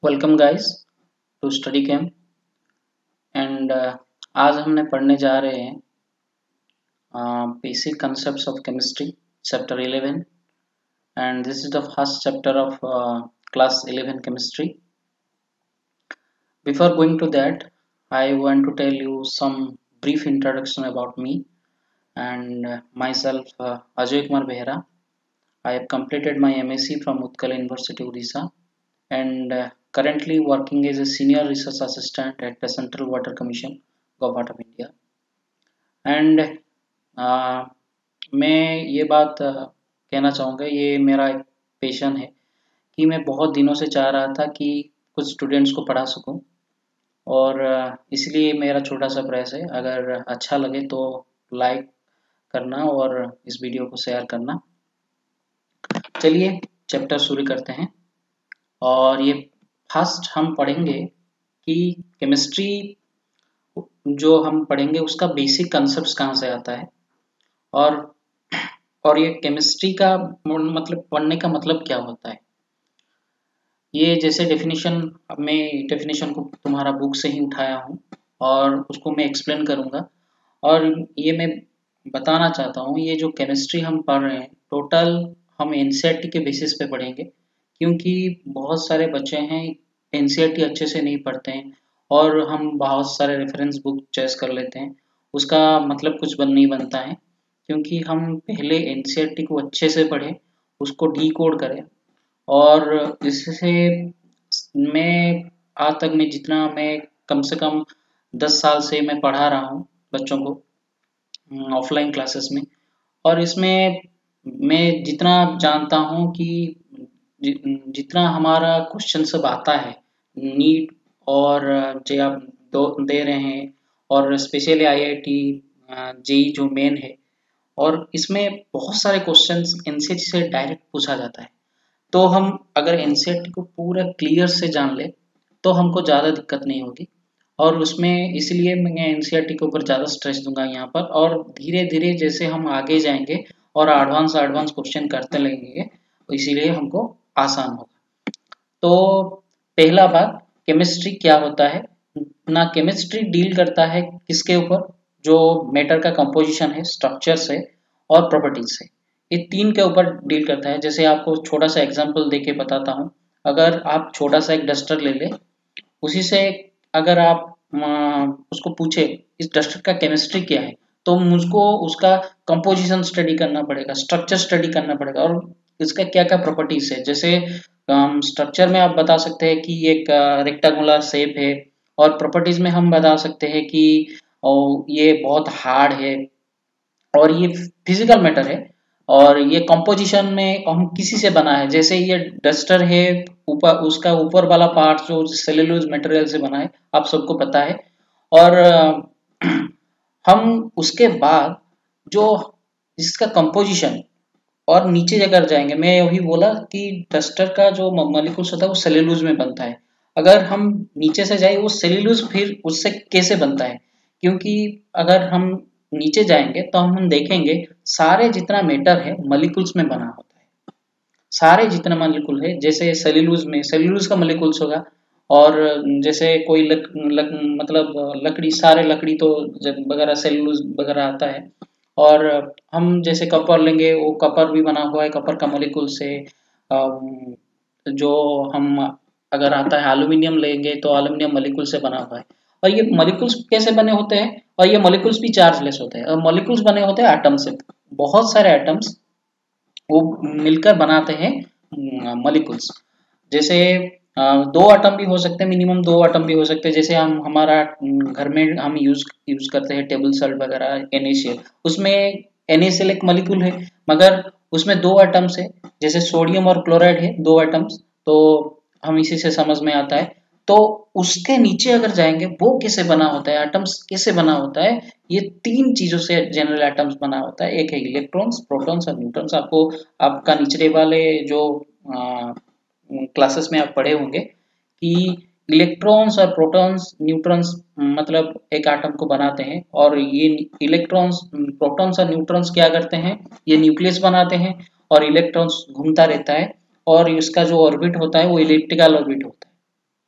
Welcome guys to study camp and आज हमने पढ़ने जा रहे हैं basic concepts of chemistry chapter 11 and this is the first chapter of class 11 chemistry. Before going to that, I want to tell you some brief introduction about me and myself, Ajay Kumar Behra. I have completed my MSc from Utkal University, Odisha, and currently working as a senior research assistant at the Central Water Commission, Government of India. And मैं ये बात कहना चाहूँगा, ये मेरा एक passion है कि मैं बहुत दिनों से चाह रहा था कि कुछ स्टूडेंट्स को पढ़ा सकूं और इसलिए मेरा छोटा सा प्रयास है। अगर अच्छा लगे तो लाइक करना और इस वीडियो को शेयर करना। चलिए चैप्टर शुरू करते हैं और ये फर्स्ट हम पढ़ेंगे कि केमिस्ट्री जो हम पढ़ेंगे उसका बेसिक कंसेप्ट कहाँ से आता है और ये केमिस्ट्री का मतलब पढ़ने का मतलब क्या होता है। ये जैसे डेफिनेशन को तुम्हारा बुक से ही उठाया हूँ और उसको मैं एक्सप्लेन करूँगा और ये मैं बताना चाहता हूँ, ये जो केमिस्ट्री हम पढ़ रहे हैं टोटल हम एनसीईआरटी के बेसिस पे पढ़ेंगे, क्योंकि बहुत सारे बच्चे हैं एनसीईआरटी अच्छे से नहीं पढ़ते हैं और हम बहुत सारे रेफरेंस बुक चॉइस कर लेते हैं, उसका मतलब कुछ नहीं बनता है। क्योंकि हम पहले एनसीईआरटी को अच्छे से पढ़ें, उसको डीकोड करें और इससे मैं आज तक में जितना मैं कम से कम 10 साल से मैं पढ़ा रहा हूँ बच्चों को ऑफलाइन क्लासेस में, और इसमें मैं जितना जानता हूँ कि जितना हमारा क्वेश्चन सब आता है नीट और जो आप दे रहे हैं और स्पेशली आईआईटी जेई जो मेन है, और इसमें बहुत सारे क्वेश्चंस एनसीईआरटी से डायरेक्ट पूछा जाता है। तो हम अगर एनसीईआरटी को पूरा क्लियर से जान ले तो हमको ज़्यादा दिक्कत नहीं होगी, और उसमें इसलिए मैं एनसीईआरटी के ऊपर ज़्यादा स्ट्रेस दूंगा यहाँ पर, और धीरे धीरे जैसे हम आगे जाएंगे और एडवांस क्वेश्चन करते लगेंगे तो इसीलिए हमको आसान होगा। तो पहला बात, केमिस्ट्री क्या होता है ना। केमिस्ट्री डील करता है किसके ऊपर, जो मैटर का कंपोजिशन है, स्ट्रक्चर से और प्रॉपर्टीज से, ये तीन के ऊपर डील करता है। जैसे आपको छोटा सा एग्जांपल देके बताता हूँ। अगर आप छोटा सा एक डस्टर ले ले, उसी से अगर आप उसको पूछे इस डस्टर का केमिस्ट्री क्या है, तो मुझको उसका कंपोजिशन स्टडी करना पड़ेगा, स्ट्रक्चर स्टडी करना पड़ेगा और इसका क्या क्या प्रॉपर्टीज है। जैसे स्ट्रक्चर में आप बता सकते हैं कि एक रेक्टेंगुलर शेप है, और प्रॉपर्टीज में हम बता सकते हैं कि ये बहुत हार्ड है और ये फिजिकल मैटर है, और ये कंपोजिशन में हम किसी से बना है। जैसे ये डस्टर है, ऊपर उसका ऊपर वाला पार्ट जो सेल्यूलोज मटेरियल से बना है, आप सबको पता है। और हम उसके बाद जो इसका कंपोजिशन और नीचे अगर जाएंगे, मैं यही बोला कि डस्टर का जो मॉलिक्यूल्स होता है वो सेल्यूलोज में बनता है। अगर हम नीचे से जाए वो सेल्यूलोज फिर उससे कैसे बनता है, क्योंकि अगर हम नीचे जाएंगे तो हम देखेंगे सारे जितना मैटर है मॉलिक्यूल्स में बना होता है। सारे जितना मॉलिक्यूल है, जैसे सेल्यूलोज में सेल्यूलोज का मॉलिक्यूल्स होगा, और जैसे कोई मतलब लकड़ी, सारे लकड़ी तो वगैरह सेल्यूलोज वगैरह आता है। और हम जैसे कपर लेंगे, वो कपर भी बना हुआ है कपर का मॉलिक्यूल से। जो हम अगर आता है एल्यूमिनियम लेंगे तो एल्यूमिनियम मॉलिक्यूल से बना हुआ है। और ये मॉलिक्यूल्स कैसे बने होते हैं, और ये मॉलिक्यूल्स भी चार्जलेस होते हैं, और मॉलिक्यूल्स बने होते हैं एटम से। बहुत सारे एटम्स वो मिलकर बनाते हैं मॉलिक्यूल्स। जैसे 2 एटम भी हो सकते हैं, मिनिमम 2 एटम भी हो सकते हैं। जैसे हम हमारा घर में हम यूज करते हैं टेबल सॉल्ट वगैरह, NaCl, उसमें NaCl एक मॉलिक्यूल है, मगर उसमें 2 एटम्स है। जैसे सोडियम और क्लोराइड है 2 एटम्स, तो हम इसी से समझ में आता है। तो उसके नीचे अगर जाएंगे वो कैसे बना होता है, एटम्स कैसे बना होता है, ये 3 चीजों से जनरल एटम्स बना होता है। एक है इलेक्ट्रॉन्स, प्रोटॉन्स और न्यूट्रॉन्स। आपको आपका निचले वाले जो क्लासेस में आप पढ़े होंगे कि इलेक्ट्रॉन्स और प्रोटॉन्स, न्यूट्रॉन्स मतलब एक एटम को बनाते हैं, और ये इलेक्ट्रॉन्स, प्रोटॉन्स और न्यूट्रॉन्स क्या करते हैं, ये न्यूक्लियस बनाते हैं, और इलेक्ट्रॉन्स घूमता रहता है, और इसका जो ऑर्बिट होता है वो इलिप्टिकल ऑर्बिट होता है।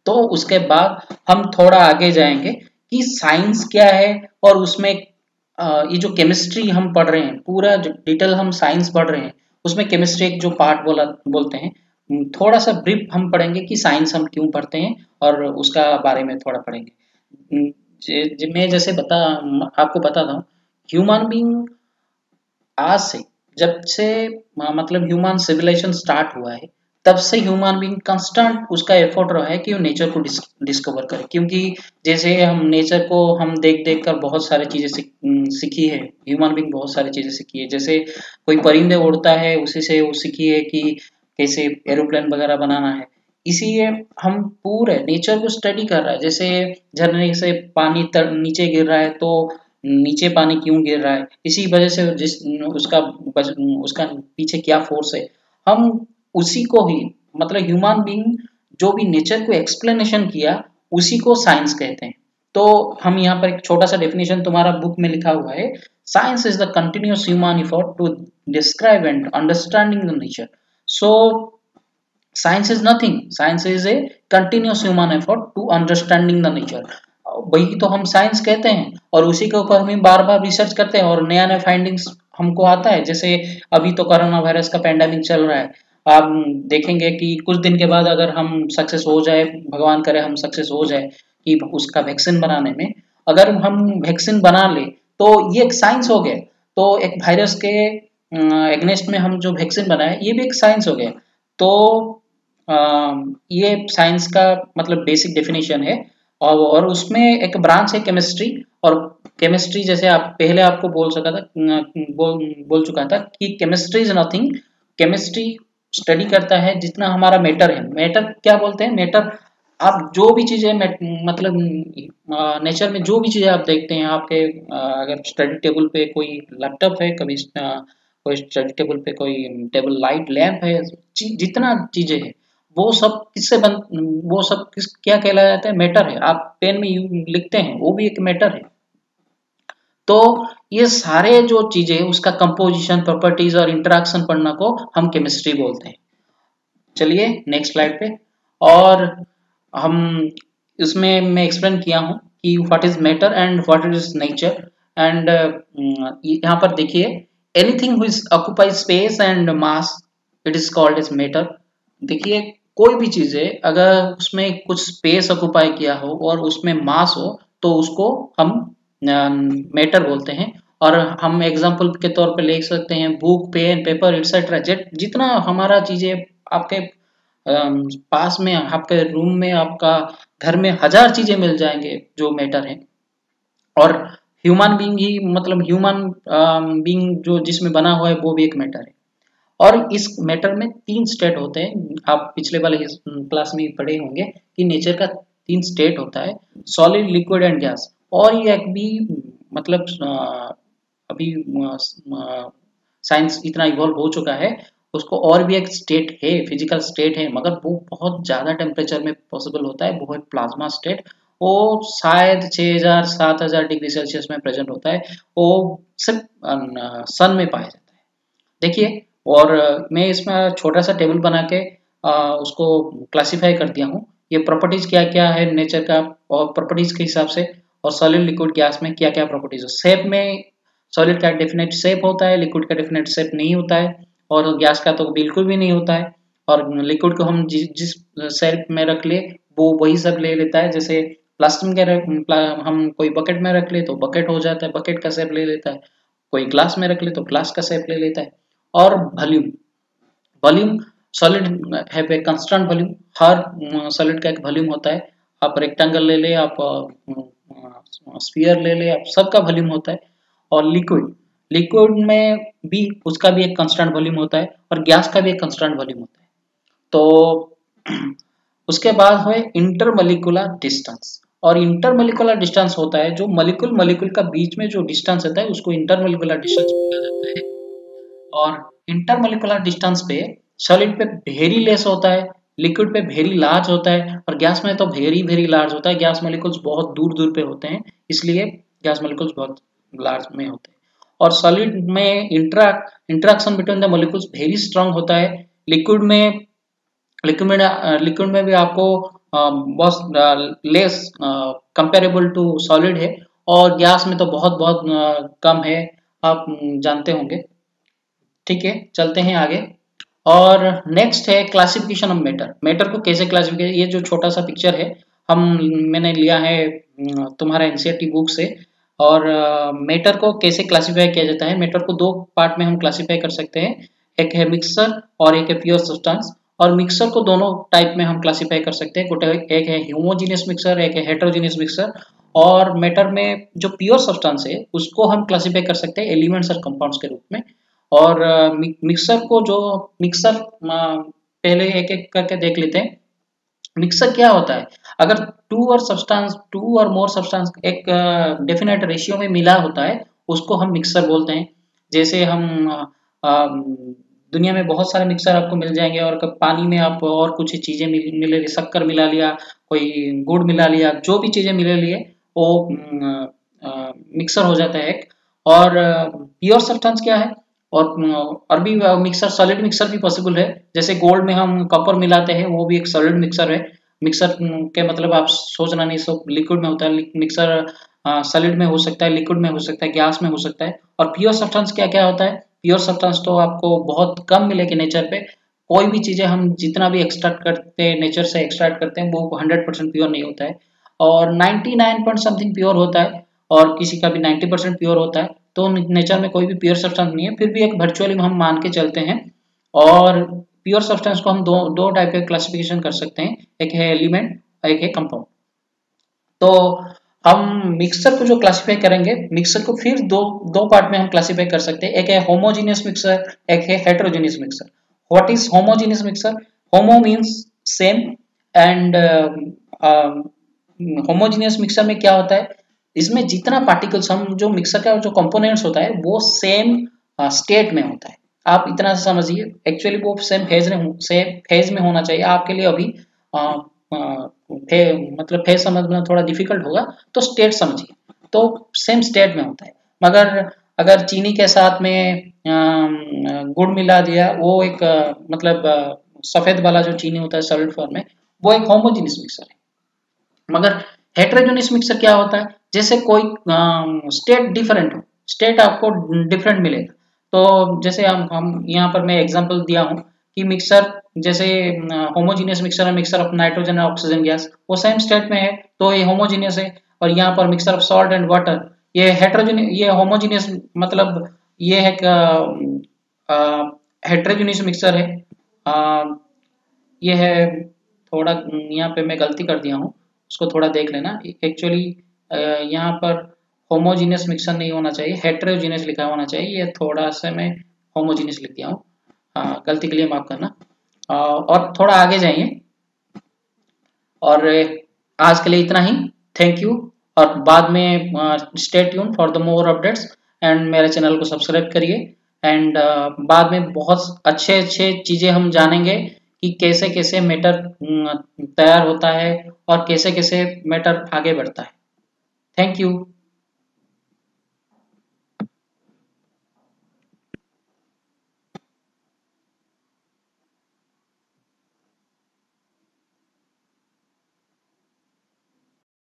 तो उसके बाद हम थोड़ा आगे जाएंगे कि साइंस क्या है, और उसमें ये जो केमिस्ट्री हम पढ़ रहे हैं, पूरा जो डिटेल हम साइंस पढ़ रहे हैं, उसमें केमिस्ट्री एक जो पार्ट बोलते हैं, थोड़ा सा ब्रीफ हम पढ़ेंगे कि साइंस हम क्यों पढ़ते हैं, और उसका बारे में थोड़ा पढ़ेंगे। मैं जैसे आपको बताता हूँ, ह्यूमन बीइंग आज से, जब से मतलब ह्यूमन सिविलाइजेशन स्टार्ट हुआ है, तब से ह्यूमन बीइंग कांस्टेंट उसका एफर्ट रहा है कि वो नेचर को डिस्कवर करे। क्योंकि जैसे हम नेचर को हम देख देख कर बहुत सारी चीजें सीखी है, ह्यूमन बीइंग बहुत सारी चीजें सीखी है। जैसे कोई परिंदे उड़ता है, उसी से वो सीखी है कि कैसे एरोप्लेन वगैरह बनाना है। इसीलिए हम पूरे नेचर को स्टडी कर रहा है। जैसे झरने से पानी नीचे गिर रहा है, तो नीचे पानी क्यों गिर रहा है, इसी वजह से उसका उसका पीछे क्या फोर्स है, हम उसी को ही, मतलब ह्यूमन बीइंग जो भी नेचर को एक्सप्लेनेशन किया, उसी को साइंस कहते हैं। तो हम यहाँ पर एक छोटा सा डेफिनेशन तुम्हारा बुक में लिखा हुआ है, science is the continuous human effort to describe and understanding the nature. So science is nothing, science is a continuous human effort to understanding the nature. वही तो हम साइंस कहते हैं, और उसी के ऊपर हम बार बार रिसर्च करते हैं और नया नया फाइंडिंग्स हमको आता है। जैसे अभी तो कोरोना वायरस का पेंडेमिक चल रहा है, आप देखेंगे कि कुछ दिन के बाद अगर हम सक्सेस हो जाए, भगवान करे हम सक्सेस हो जाए कि उसका वैक्सीन बनाने में, अगर हम वैक्सीन बना ले तो ये एक साइंस हो गया। तो एक वायरस के एग्नेस्ट में हम जो वैक्सीन बनाए, ये भी एक साइंस हो गया। तो ये साइंस का मतलब बेसिक डेफिनेशन है। और उसमें एक ब्रांच है केमिस्ट्री। और केमिस्ट्री जैसे आप पहले आपको बोल चुका था कि chemistry is nothing, chemistry study करता है जितना हमारा मैटर है। मैटर क्या बोलते हैं, मैटर आप जो भी चीजें मतलब नेचर में जो भी चीजें आप देखते हैं, आपके अगर स्टडी टेबल पे कोई लैपटॉप है, कभी कोई स्टडी टेबल पे कोई टेबल लाइट लैंप है, जितना चीजें है, वो सब वो सब क्या कहलाया जाता है, मैटर है। आप पेन में लिखते हैं, वो भी एक मैटर है। तो ये सारे जो चीजें, उसका कंपोजिशन, प्रॉपर्टीज और इंटरेक्शन पढ़ना को हम केमिस्ट्री बोलते हैं। चलिए नेक्स्ट स्लाइड पे। और हम इसमें मैं एक्सप्लेन किया हूँ कि what is matter and what is nature. And यहाँ पर देखिए, anything which occupies space and mass, it is called as matter. देखिए, कोई भी चीज है, अगर उसमें कुछ स्पेस ऑक्युपाई किया हो और उसमें मास हो, तो उसको हम मैटर बोलते हैं। और हम एग्जांपल के तौर पे ले सकते हैं बुक, पेन, पेपर एक्सेट्रा। जितना हमारा चीजें आपके पास में, आपके रूम में, आपका घर में हजार चीजें मिल जाएंगे जो मैटर है। और ह्यूमन बीइंग ही, मतलब ह्यूमन बीइंग जो जिसमें बना हुआ है, वो भी एक मैटर है। और इस मैटर में 3 स्टेट होते हैं। आप पिछले वाले क्लास में पढ़े होंगे कि नेचर का 3 स्टेट होता है, सॉलिड, लिक्विड एंड गैस। और ये एक भी मतलब अभी साइंस इतना इवॉल्व हो चुका है, उसको और भी एक स्टेट है, फिजिकल स्टेट है, मगर वो बहुत ज्यादा टेम्परेचर में पॉसिबल होता है, वो है प्लाज्मा स्टेट। वो शायद 6000 7000 डिग्री सेल्सियस में प्रेजेंट होता है। वो सिर्फ सन में पाया जाता है। देखिए, और मैं इसमें छोटा सा टेबल बना के उसको क्लासिफाई कर दिया हूँ, ये प्रॉपर्टीज क्या क्या है नेचर का, और प्रॉपर्टीज के हिसाब से, और सॉलिड, लिक्विड, गैस में क्या क्या प्रॉपर्टीज है। शेप में सॉलिड का डेफिनेट शेप होता है, लिक्विड का डेफिनेट शेप नहीं होता है, और गैस का तो बिल्कुल भी नहीं होता है। और लिक्विड को हम जिस शेप में रख ले, वो वही सब ले लेता है। जैसे प्लास्टिक के हम कोई बकेट में रख ले तो बकेट हो जाता है, बकेट का शेप ले लेता है। कोई ग्लास में रख ले तो ग्लास का शेप ले लेता है। और volume, volume solid have a constant volume. हर सॉलिड का एक वॉल्यूम होता है। आप रेक्टेंगल ले ले, आप स्फीयर ले ले, आप सबका वॉल्यूम होता है। और लिक्विड, लिक्विड में भी उसका भी एक कांस्टेंट वॉल्यूम होता है, और गैस का भी एक कांस्टेंट वॉल्यूम होता है। तो उसके बाद है इंटरमोलिकुलर डिस्टेंस। और इंटरमोलिकुलर डिस्टेंस होता है जो मॉलिक्यूल मॉलिक्यूल का बीच में जो डिस्टेंस होता है, उसको इंटरमोलिकुलर डिस्टेंस बोला जाता है। और इंटरमोलिकुलर डिस्टेंस पे सॉलिड पे वेरी लेस होता है, लिक्विड पे वेरी लार्ज होता है, और गैस में तो वेरी वेरी लार्ज होता है। गैस मॉलिक्यूल्स बहुत दूर दूर पे होते हैं, इसलिए गैस मॉलिक्यूल्स बहुत लार्ज में होते हैं। और सॉलिड में interaction between the molecules very strong होता है। लिक्विड में भी आपको बहुत लेस कंपेरेबल टू सॉलिड है, और गैस में तो बहुत बहुत कम है, आप जानते होंगे। ठीक है, चलते हैं आगे। और नेक्स्ट है क्लासिफिकेशन ऑफ मैटर। मैटर को कैसे क्लासिफिकेशन, ये जो छोटा सा पिक्चर है हम मैंने लिया है तुम्हारा एनसीईआरटी बुक से। और मैटर को कैसे क्लासिफाई किया जाता है, मैटर को दो पार्ट में हम क्लासिफाई कर सकते हैं, एक है मिक्सर और एक है प्योर सब्सटेंस। और मिक्सर को दोनों टाइप में हम क्लासिफाई कर सकते हैं, एक है होमोजीनियस मिक्सर, एक है हेटेरोजीनियस मिक्सर। और मैटर में जो प्योर सब्सटेंस है उसको हम क्लासिफाई कर सकते हैं एलिमेंट्स और कंपाउंड्स के रूप में। और मिक्सर को जो मिक्सर पहले एक एक करके देख लेते हैं। मिक्सर क्या होता है, अगर टू और मोर सब्सटेंस एक डेफिनेट रेशियो में मिला होता है उसको हम मिक्सर बोलते हैं। जैसे हम दुनिया में बहुत सारे मिक्सर आपको मिल जाएंगे, और पानी में आप और कुछ चीजें मिले, शक्कर मिला लिया, कोई गुड़ मिला लिया, जो भी चीजें मिले लिए वो मिक्सर हो जाता है एक। और प्योर सब्सटेंस क्या है, और भी मिक्सर, सॉलिड मिक्सर भी पॉसिबल है। जैसे गोल्ड में हम कॉपर मिलाते हैं, वो भी एक सॉलिड मिक्सर है। मिक्सर के मतलब आप सोचना नहीं, सब लिक्विड में होता है मिक्सर। सॉलिड में हो सकता है, लिक्विड में हो सकता है, गैस में हो सकता है। और प्योर सब्सटेंस क्या क्या होता है, प्योर सब्सटेंस तो आपको बहुत कम मिलेगी नेचर पे। कोई भी चीजें हम जितना भी एक्सट्रैक्ट करते हैं, नेचर से एक्सट्रैक्ट करते हैं, वो 100% प्योर नहीं होता है। और 99 पॉइंट समथिंग प्योर होता है, और किसी का भी 90% प्योर होता है। तो नेचर में कोई भी प्योर सब्सटेंस नहीं है, फिर भी एक वर्चुअली हम मान के चलते हैं। और प्योर सब्सटेंस को हम दो टाइप के क्लासिफिकेशन कर सकते हैं, एक है एलिमेंट, एक है कंपाउंड। तो हम मिक्सर को जो क्लासिफाई करेंगे, मिक्सर को फिर दो दो पार्ट में हम क्लासिफाई कर सकते हैं, एक है होमोजीनियस मिक्सर, एक है heterogeneous mixture. What is homogeneous mixture? Homo means same, and homogeneous mixture में क्या होता है, इसमें जितना पार्टिकल्स, हम जो मिक्सर का जो कंपोनेंट्स होता है वो सेम स्टेट में होता है। आप इतना समझिए, एक्चुअली वो सेम फेज में होना चाहिए। आपके लिए अभी मतलब फेज समझना थोड़ा डिफिकल्ट होगा, तो स्टेट समझिए, तो सेम स्टेट में होता है। मगर अगर चीनी के साथ में गुड़ मिला दिया, वो एक मतलब सफेद वाला जो चीनी होता है सॉलिड फॉर्म में, वो एक होमोजेनियस मिक्सर है। मगर हेटेरोजेनियस मिक्सर क्या होता है, जैसे कोई स्टेट डिफरेंट हो, स्टेट आपको डिफरेंट मिलेगा। तो जैसे हम यहाँ पर मैं एग्जांपल दिया हूँ कि मिक्सर, जैसे होमोजीनियस मिक्सर है, मिक्सर ऑफ नाइट्रोजन और ऑक्सीजन गैस, वो सेम स्टेट में है, तो ये होमोजीनियस है। और यहाँ पर mixture of salt and water, ये हेटेरोजेनियस, ये होमोजीनियस, मतलब ये है हेटेरोजेनियस मिक्सर है। ये है, थोड़ा यहाँ पे मैं गलती कर दिया हूँ, उसको थोड़ा देख लेना। एक्चुअली यहाँ पर होमोजीनियस मिक्सर नहीं होना चाहिए, हेटेरोजीनियस लिखा होना चाहिए। ये थोड़ा सा मैं होमोजीनियस लिख दिया हूँ, गलती के लिए माफ करना। और थोड़ा आगे जाइए। और आज के लिए इतना ही, थैंक यू। और बाद में stay tune for the more updates, and मेरे चैनल को सब्सक्राइब करिए। एंड बाद में बहुत अच्छे अच्छे चीज़ें हम जानेंगे कि कैसे कैसे मैटर तैयार होता है, और कैसे कैसे मैटर आगे बढ़ता है। Thank you.